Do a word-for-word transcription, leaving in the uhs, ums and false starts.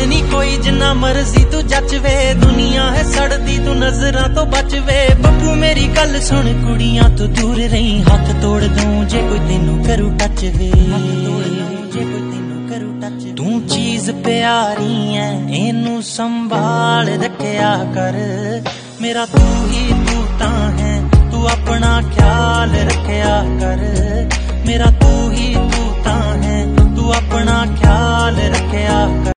नी कोई जिन्ना मर्जी तू जचवे, दुनिया है सड़दी तू नजरां तो बचवे। बब्बू मेरी गल सुन कुड़ियां तू दूर रही, हाथ तोड़ दूं जे कोई तेनू करू टच वे, जे कोई तेनू करू टच। तू चीज प्यारी है एनू संभाल रखया कर, मेरा तू ही तू तां है, तू अपना ख्याल रखया कर। मेरा तू ही तू तां है, तू अपना ख्याल रखया कर।